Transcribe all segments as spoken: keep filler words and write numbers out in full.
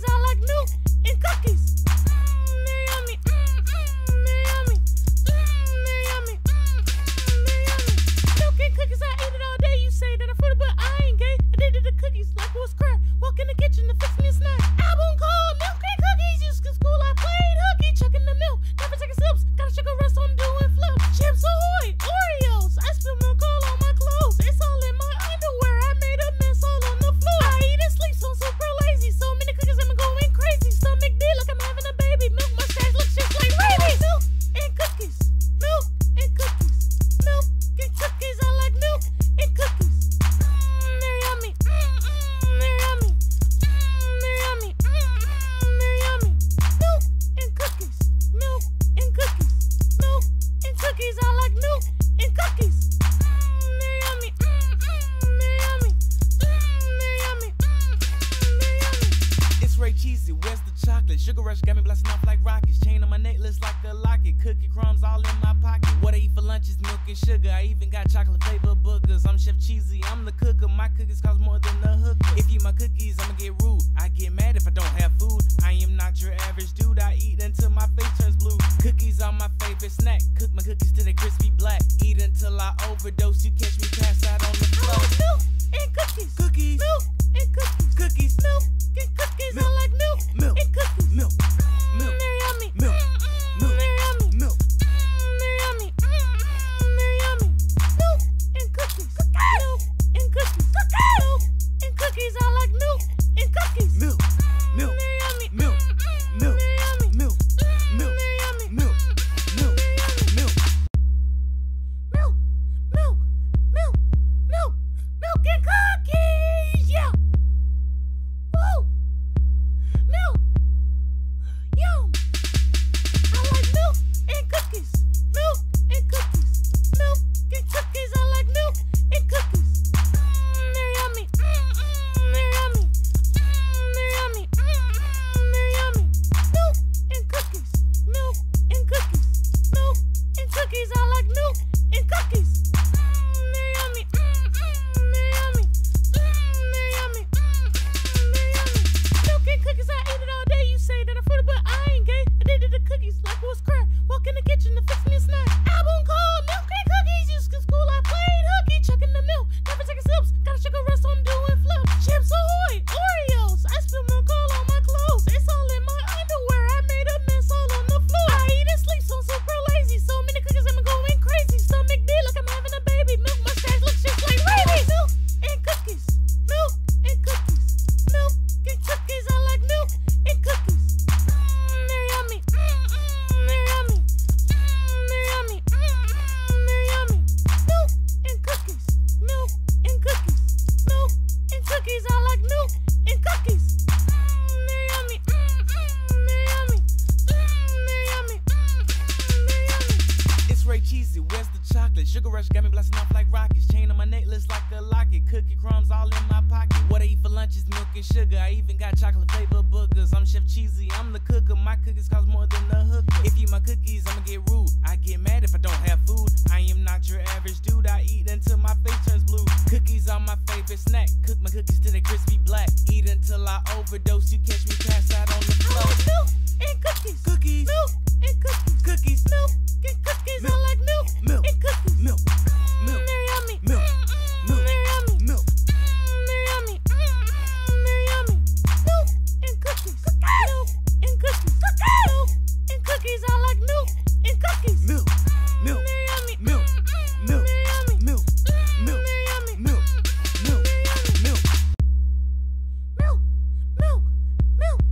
I like milk and cookies. Mmm, they're yummy. Mmm, mmm, they're yummy. Mmm, they're yummy. Mmm, mmm, they're yummy. Milk and cookies, I eat it all day. You say that I'm fruity, but I ain't gay. Addicted to cookies like it was crack. Walk in the kitchen to fix me a snack. Album called Milk and Cookies. Just in school I played hooky, chucking the milk, never taking sips. Got a sugar rush, so I'm doing flips. Chips Ahoy, Oreos. I spill milk all on my clothes. It's all in my underwear. I made a mess all on the floor. I eat and sleep, so I'm super lazy. So many cookies, I'm going crazy. Stomach big like I'm having a baby. Milk mustache looks just like rabies. Milk and cookies. Milk and cookies. Milk and cookies. I like milk and cookies. Mmm, they're yummy. Mmm, mmm, they're yummy. Mmm, they're yummy. Mmm, mmm, they're yummy. Milk and cookies. Milk and cookies. Milk and cookies. I like milk and cookies. Mmm, they're yummy. Mmm, mmm, they're yummy. Mmm, they're yummy. Mmm, mmm, they're yummy. It's Ray Cheesy, where's the chocolate? Sugar Rush got me blasting off like rockets. Chain on my necklace like a locket. Cookie crumbs all in my pocket. What I eat for lunch is milk and sugar. I even got chocolate flavored boogers. I'm Chef Cheesy, I'm the cooker. My cookies cost more than a hooker. If you eat my cookies, I'ma get rude. I get mad if I don't have food. I am not your average dude. I eat until my face turns blue. Cookies are my favorite snack. Cook my cookies till they crispy black. Eat until I overdose. You catch me pass out on the I floor. like milk and cookies. Cookies, Milk and cookies. cookies, Milk and cookies. Milk. I like milk, Milk. and cookies. milk, Mmm, milk, they're yummy. milk, Mmm, milk, they're yummy. milk. Mmm, they're yummy. Mmm, they're yummy. Milk and cookies. Milk and cookies. Milk and cookies. I like milk and cookies. Milk, milk, Mmm, they're yummy. milk, Mmm, milk, they're yummy. milk, Mmm, milk, they're yummy. milk, milk, They're yummy. milk. Milk, milk, milk, milk, milk and cookies. Yeah. Woo. Milk. Yum. I like milk and cookies. Milk and cookies. Milk and cookies. I like milk and cookies. Mmm, they're yummy. Mmm, mmm, they're yummy. Mmm, they're yummy. Mmm, mmm, they're yummy. Milk and cookies. Milk and cookies. Milk and cookies. I like milk and cookies. Mmm, they're yummy. Mmm, mmm, they're yummy. Mmm, they're yummy. Mmm, mmm, they're yummy. Milk and cookies, I eat it all day. You say that I'm fruity, but I ain't gay. Addicted to cookies like it was crack. Walk in the kitchen to fix me a snack. Album called Milk and Cookies. Just in school I played hooky, chucking the milk, never taking sips. Got a sugar rush, so I'm doing flips. Chips Ahoy, Oreos. I spill milk all on my clothes. It's all in my underwear. I made a mess all on the floor. I eat and sleep, so I'm super lazy. So many cookies, I'm going crazy. Stomach big like I'm having a baby. Milk mustache looks just like rabies. Milk and cookies. Milk and cookies. Milk and cookies. I like milk and cookies. Mmm, they're yummy. Mmm, mmm, they're yummy. Mmm, they're yummy. Mmm, mmm, they're yummy. Milk and cookies. Milk and cookies. Milk and cookies. I like milk and cookies. Mmm, they're yummy. Mmm, mmm, they're yummy. Mmm, they're yummy. Mmm, mmm, they're yummy. It's Ray Cheesy, where's the chocolate? Sugar Rush got me blasting off like rockets. Chain on my necklace like a locket. Cookie crumbs all in my pocket. What I eat for lunch is milk and sugar. I even got chocolate flavored boogers. I'm Chef Cheesy, I'm the cooker. My cookies cost more than a hooker. If you eat my cookies, I'ma get rude. I get mad if I don't have food. I am not your average dude. I eat until my face turns blue. Cookies are my favorite snack. Cook my cookies till they crispy black. Eat until I overdose. You catch me pass out on the I floor. like milk and cookies. Cookies, Milk and cookies. cookies, Milk and cookies. I Milk. like milk milk, and cookies. milk, Mmm, milk, they're yummy. milk, Mmm, mmm, milk, they're yummy. milk. Mmm, they're yummy. Mmm, mmm, they're yummy. Milk and cookies. Milk and cookies. Milk and cookies. I like milk and cookies. Milk, Mmm, milk, they're yummy. milk, Mmm, milk, they're yummy. milk, Mmm, milk, they're yummy. milk, Mmm, milk, they're yummy. milk. Milk, milk, milk, milk,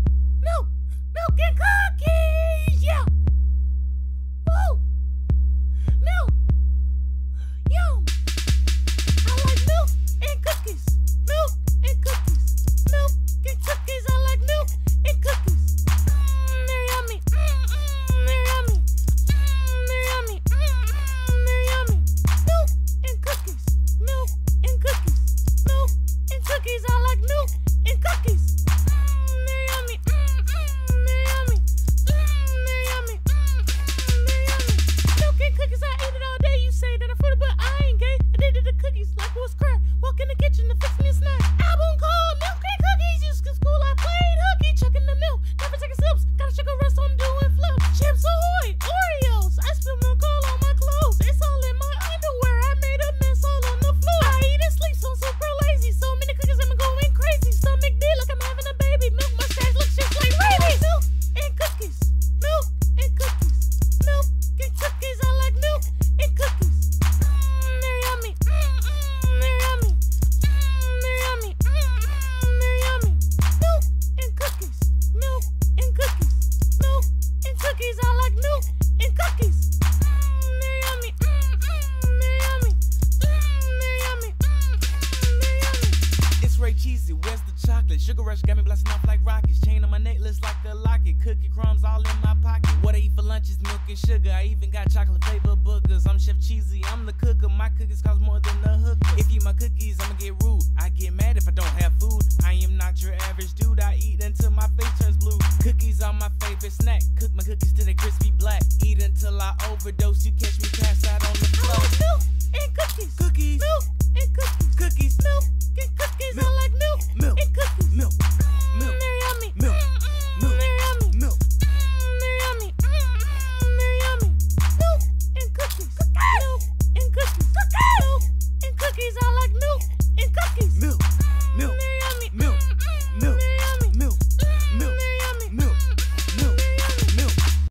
milk and sugar. I even got chocolate flavored boogers. I'm Chef Cheesy, I'm the cooker. My cookies cost more than a hooker. If you eat my cookies, I'ma get rude. I get mad if I don't have food. I am not your average dude. I eat until my face turns blue. Cookies are my favorite snack. Cook my cookies till they crispy black. Eat until I overdose. You catch me passed out on the floor. I like milk and cookies. Cookies. Milk and cookies. Cookies. Milk and cookies. Milk. I like milk, Milk. and cookies. Milk. Mm, Milk. they're yummy. Milk. Mm, Milk. they're yummy. Milk. Mm, they're yummy. Mm, they're yummy. Milk and cookies. Milk and cookies. Milk and cookies. I like milk and cookies. Milk. Milk. Mm, they're yummy. Milk. Mm, Milk. they're yummy. Milk. Mm, Milk. they're yummy. Milk. Mm, Milk. they're yummy. Milk.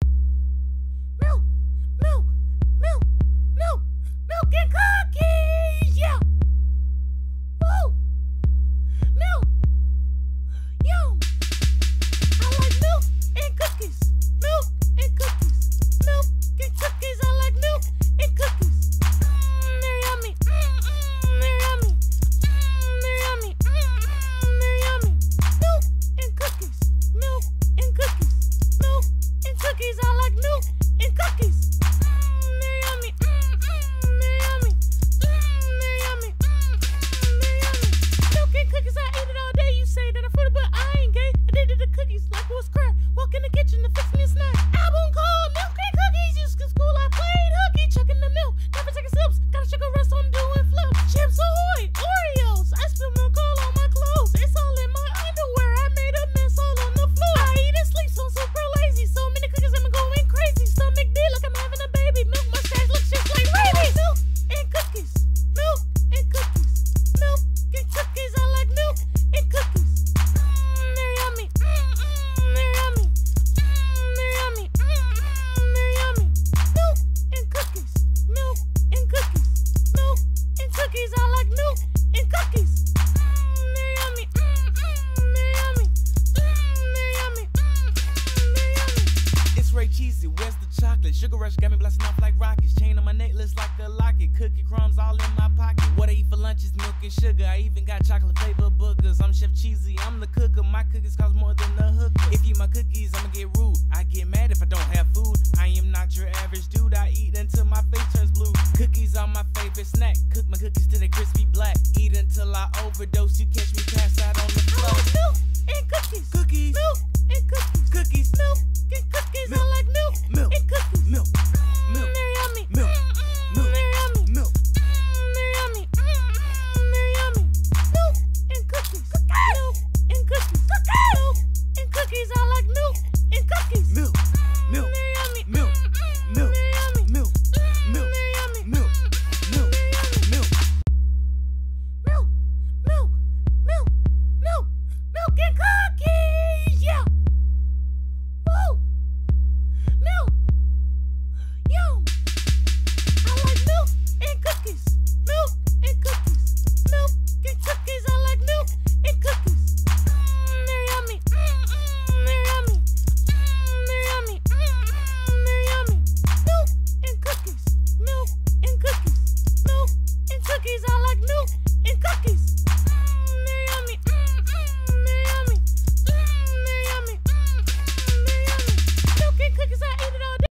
Milk, milk, milk, milk, milk and cookies, yeah. Woo, milk, yum. I like milk and cookies, milk and cookies, milk and cookies. I like milk and cookies. Mm, they're yummy. Mm, mm, they're yummy. Mm, they're yummy. Mm, they're yummy. Milk and cookies, milk and cookies, milk and cookies. I like milk and cookies. Mm, they're yummy. Mm, mm, they're yummy. Mm, they're yummy. Mm, mm, they're yummy. Milk and cookies, I eat it all day. You say that I'm fruity, but I ain't gay. Addicted to cookies like it was crack. Walk in the kitchen to fix me a snack. Album called Milk and Cookies. Used to school, I played hooky, chucking the milk. Never taking sips. Got a sugar rush, so I'm doing flips. Chips Ahoy, Oreos. I spill milk all on my clothes. It's all in my underwear. I made a mess all on the floor. I eat and sleep, so I'm super lazy. So many cookies, I'm going crazy. Stomach big like I'm having a baby. Milk mustache looks just like rabies. Milk and cookies. Milk and cookies. Milk and cookies. I like milk and cookies. Mm, they're yummy. Mm, mm, they're yummy. Mm, they're yummy. Mm, mm, they're yummy. Milk and cookies. Milk and cookies. Milk and cookies. I like milk and cookies. Mm, they're yummy. Mm, mm, they're yummy. Mm, they're yummy. Mm, mm, they're yummy. It's Ray Cheesy, where's the chocolate? Sugar Rush got me blasting off like rockets. Chain on my necklace like a locket. Cookie crumbs all in my pocket. What I eat for lunch is milk and sugar. I even got chocolate flavored boogers. I'm Chef Cheesy, I'm the cooker. My cookies cost more than a hooker. If you eat my cookies, I'ma get rude. I get mad if I don't have food. I am not your average dude. I eat until my face turns blue. Cookies are my favorite snack. Cook my cookies till they crispy black. Eat until I overdose. You catch me passed out on the